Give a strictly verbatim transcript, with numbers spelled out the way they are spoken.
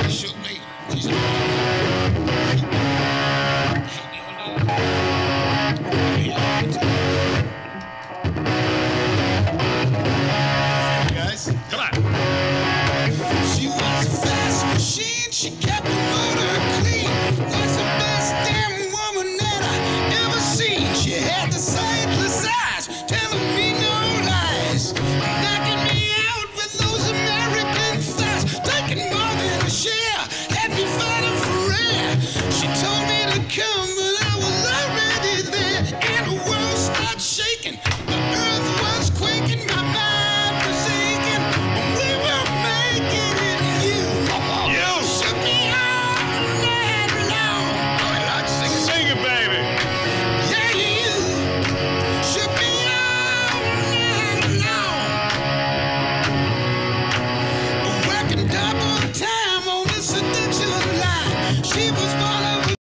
shook me. She said, guys, come on. She was a fast machine. She kept the motor clean. Was the best damn woman that I ever seen. She had the sightless eyes, telling me no lies, knocking me out with those American thighs, taking more than a share, had me fighting for air. She told me to come, but I was already there, and the world started shaking. The earth was quaking, my mind was aching. We were making it, and you, you shook me all night long. Oh, I like to sing it. Sing it, baby. Yeah, you shook me all night long. Working double time on this addiction line. She was